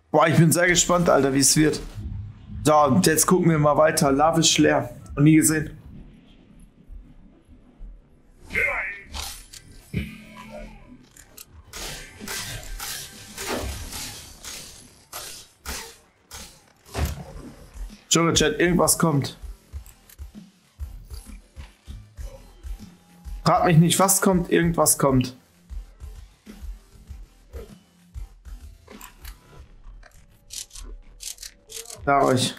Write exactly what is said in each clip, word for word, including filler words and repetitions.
Boah, ich bin sehr gespannt, Alter, wie es wird. So, und jetzt gucken wir mal weiter. Lavish leer. Noch nie gesehen. Junge, Chat, irgendwas kommt. Frag mich nicht, was kommt, irgendwas kommt. Da euch.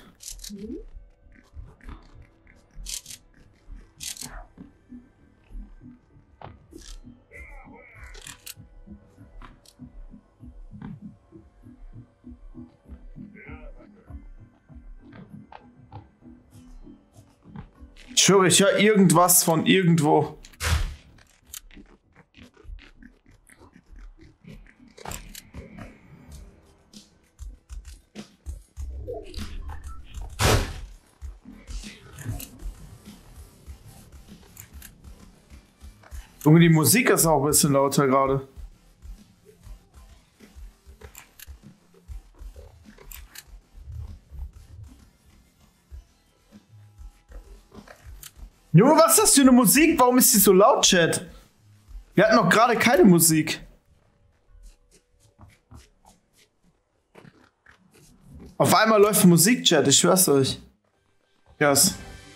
Ich schwöre, ich höre irgendwas von irgendwo. Junge, die Musik ist auch ein bisschen lauter gerade. Junge, was ist das für eine Musik? Warum ist die so laut, Chat? Wir hatten noch gerade keine Musik. Auf einmal läuft Musik, Chat, ich schwör's euch. Yes.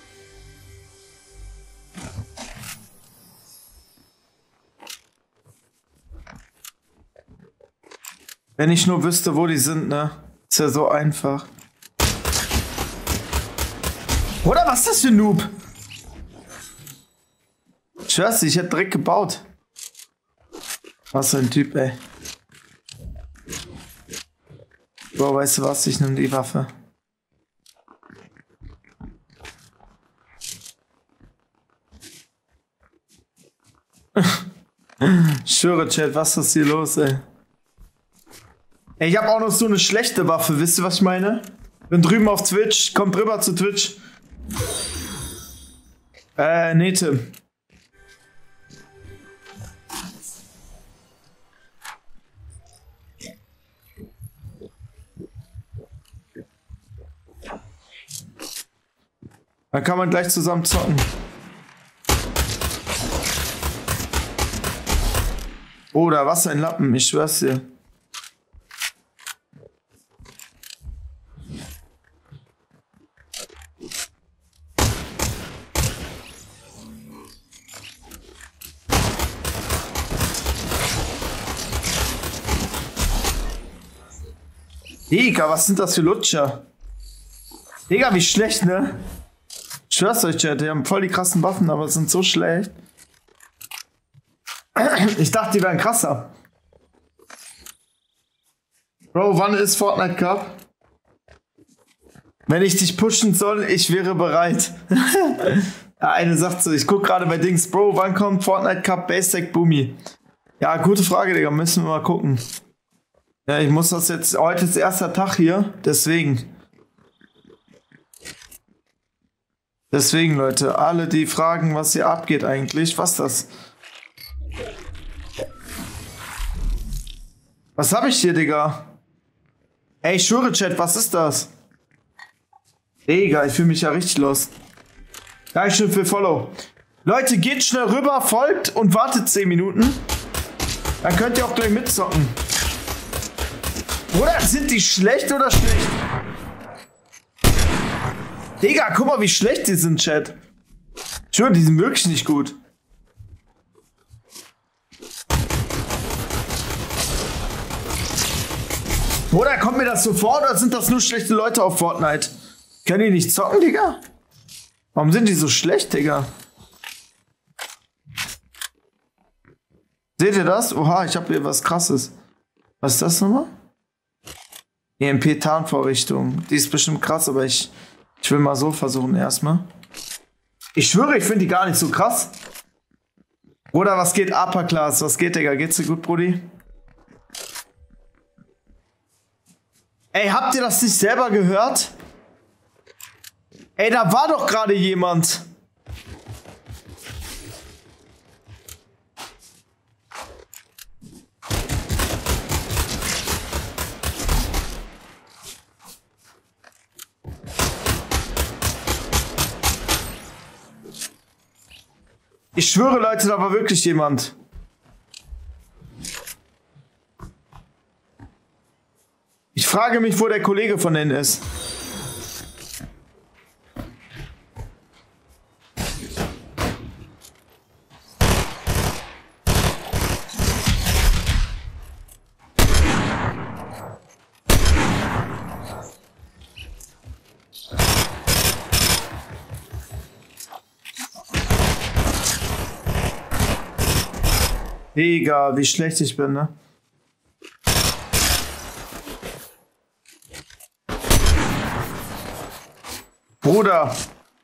Wenn ich nur wüsste, wo die sind, ne? Ist ja so einfach. Oder was ist das für ein Noob? Ich schwör's dir, ich hätte direkt gebaut. Was für ein Typ, ey. Boah, weißt du was? Ich nehme die Waffe. Ich schwöre, Chat, was ist hier los, ey? Ey, ich habe auch noch so eine schlechte Waffe, wisst ihr, was ich meine? Bin drüben auf Twitch, kommt rüber zu Twitch. Äh, nee, Tim. Dann kann man gleich zusammen zocken. Oder was ein Lappen, ich schwör's dir. Digga, was sind das für Lutscher? Digga, wie schlecht, ne? Ich schwör's euch, Chat, die haben voll die krassen Waffen, aber sind so schlecht. Ich dachte, die wären krasser. Bro, wann ist Fortnite Cup? Wenn ich dich pushen soll, ich wäre bereit. Ja, eine sagt so, ich guck gerade bei Dings. Bro, wann kommt Fortnite Cup Basic Boomy? Ja, gute Frage, Digga, müssen wir mal gucken. Ja, ich muss das jetzt, heute ist erster Tag hier, deswegen. Deswegen, Leute, alle, die fragen, was hier abgeht eigentlich, was ist das? Was hab ich hier, Digga? Ey, ich schwöre, Chat, was ist das? Digga, ich fühle mich ja richtig lost. Dankeschön für Follow. Leute, geht schnell rüber, folgt und wartet zehn Minuten. Dann könnt ihr auch gleich mitzocken. Oder sind die schlecht oder schlecht? Digga, guck mal, wie schlecht die sind, Chat. Ich schwöre, die sind wirklich nicht gut. Oder kommt mir das so vor, oder sind das nur schlechte Leute auf Fortnite? Können die nicht zocken, Digga? Warum sind die so schlecht, Digga? Seht ihr das? Oha, ich habe hier was Krasses. Was ist das nochmal? E M P-Tarnvorrichtung. Die ist bestimmt krass, aber ich, ich will mal so versuchen erstmal. Ich schwöre, ich finde die gar nicht so krass. Oder was geht? Upper Class. Was geht, Digga? Geht's dir gut, Brudi? Ey, habt ihr das nicht selber gehört? Ey, da war doch gerade jemand. Ich schwöre, Leute, da war wirklich jemand. Ich frage mich, wo der Kollege von denen ist. Digga, wie schlecht ich bin, ne? Bruder.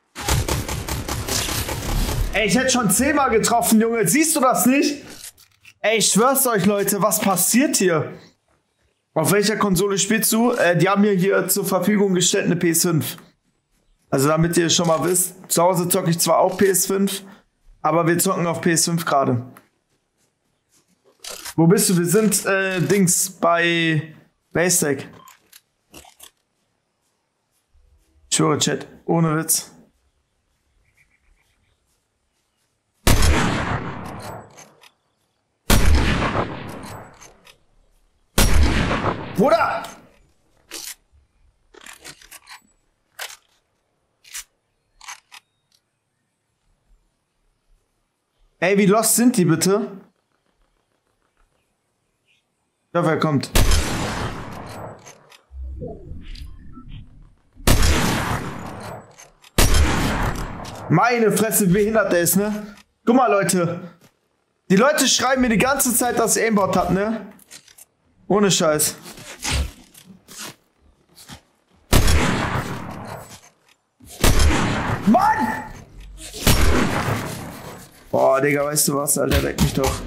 Ey, ich hätte schon zehnmal getroffen, Junge. Siehst du das nicht? Ey, ich schwör's euch, Leute. Was passiert hier? Auf welcher Konsole spielst du? Äh, die haben mir hier zur Verfügung gestellt eine P S fünf. Also damit ihr schon mal wisst, zu Hause zocke ich zwar auch P S fünf, aber wir zocken auf P S fünf gerade. Wo bist du? Wir sind, äh, Dings, bei Basestack. Ich schwöre, Chat, ohne Witz. Bruder! Ey, wie lost sind die bitte? Ja, wer kommt? Meine Fresse, wie behindert der ist, ne? Guck mal, Leute. Die Leute schreiben mir die ganze Zeit, dass ich Aimbot hab, ne? Ohne Scheiß. Mann! Boah, Digga, weißt du was, Alter? Leck mich doch.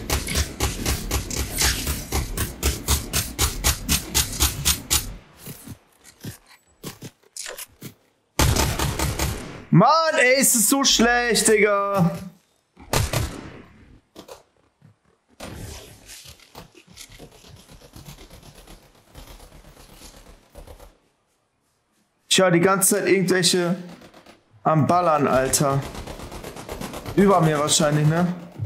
Mann, ey, ist es so schlecht, Digga. Ich höre die ganze Zeit irgendwelche am Ballern, Alter. Über mir wahrscheinlich, ne?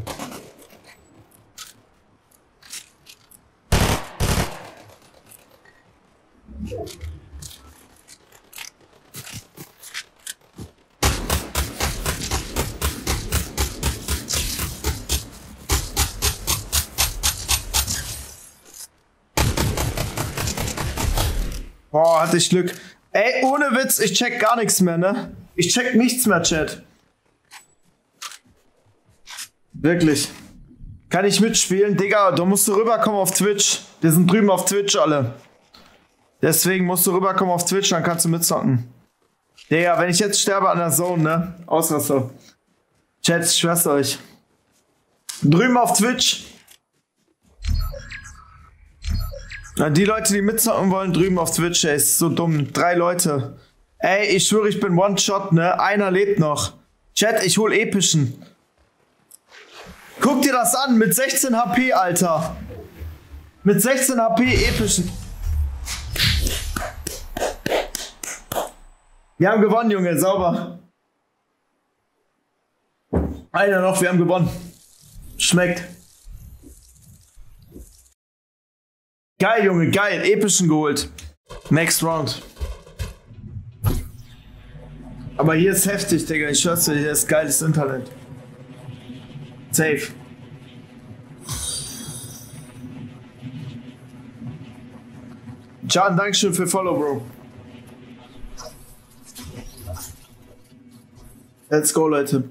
Boah, hatte ich Glück. Ey, ohne Witz, ich check gar nichts mehr, ne? Ich check nichts mehr, Chat. Wirklich. Kann ich mitspielen? Digga, du musst rüberkommen auf Twitch. Wir sind drüben auf Twitch alle. Deswegen musst du rüberkommen auf Twitch, dann kannst du mitzocken. Digga, wenn ich jetzt sterbe an der Zone, ne? Ausraster. Chat, ich schwör's euch. Drüben auf Twitch. Na, die Leute, die mitzocken wollen, drüben auf Twitch, ey, ist so dumm. Drei Leute. Ey, ich schwöre, ich bin One-Shot, ne? Einer lebt noch. Chat, ich hol epischen. Guck dir das an, mit sechzehn H P, Alter. Mit sechzehn H P epischen. Wir haben gewonnen, Junge, sauber. Einer noch, wir haben gewonnen. Schmeckt. Geil, Junge, geil. Epischen geholt. Next Round. Aber hier ist heftig, Digga. Ich schwör's dir, hier ist geiles Internet. Safe. Can, Dankeschön für Follow, Bro. Let's go, Leute.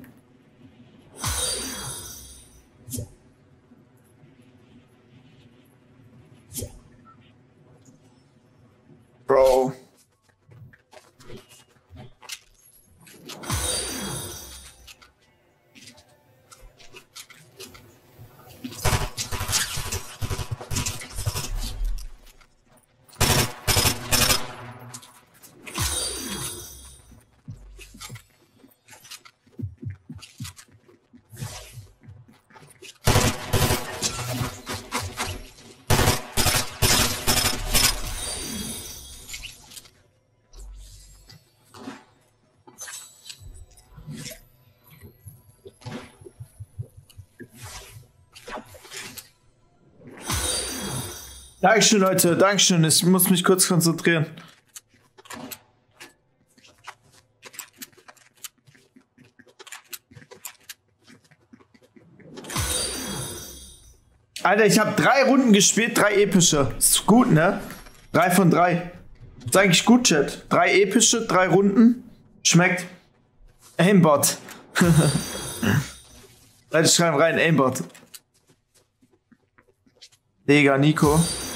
Bro. Dankeschön, Leute. Dankeschön. Ich muss mich kurz konzentrieren. Alter, ich habe drei Runden gespielt, drei epische. Ist gut, ne? Drei von drei. Ist eigentlich gut, Chat. Drei epische, drei Runden. Schmeckt. Aimbot. Leute, schreiben rein, Aimbot. Digga, Nico.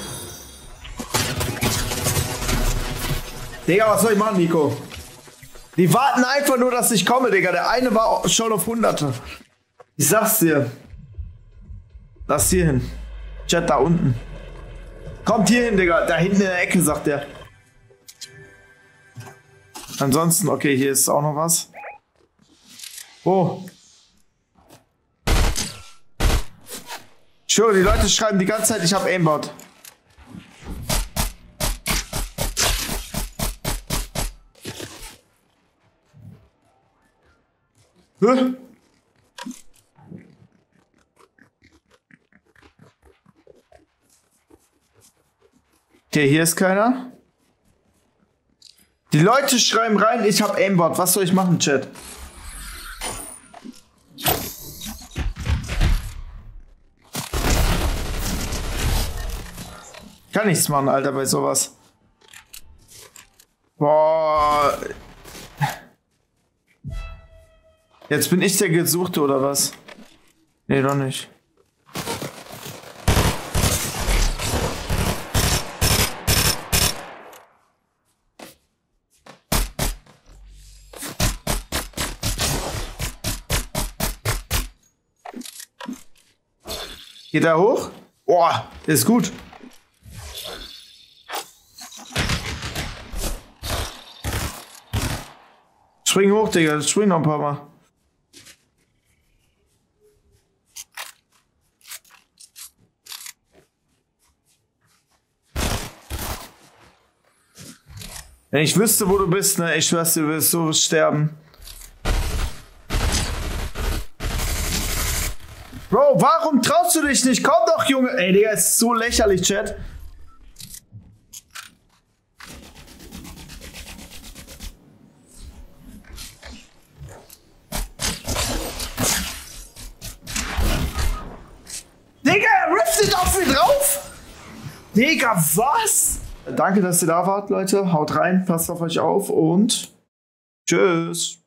Digga, was soll ich machen, Nico? Die warten einfach nur, dass ich komme, Digga. Der eine war schon auf Hunderte. Ich sag's dir. Lass hier hin. Chat da unten. Kommt hier hin, Digga. Da hinten in der Ecke, sagt der. Ansonsten, okay, hier ist auch noch was. Oh. Ich schwöre, die Leute schreiben die ganze Zeit, ich habe Aimbot. Hä? Okay, hier ist keiner. Die Leute schreiben rein, ich habe Aimbot. Was soll ich machen, Chat? Kann nichts machen, Alter, bei sowas. Boah. Jetzt bin ich der Gesuchte, oder was? Nee, doch nicht. Geht er hoch? Boah, der ist gut. Spring hoch, Digga. Spring noch ein paar Mal. Wenn ich wüsste, wo du bist, ne? Ich schwör's dir, du wirst so sterben. Bro, warum traust du dich nicht? Komm doch, Junge. Ey, Digga, ist so lächerlich, Chat. Digga, er riftet auf mich drauf. Digga, was? Danke, dass ihr da wart, Leute. Haut rein, passt auf euch auf und tschüss.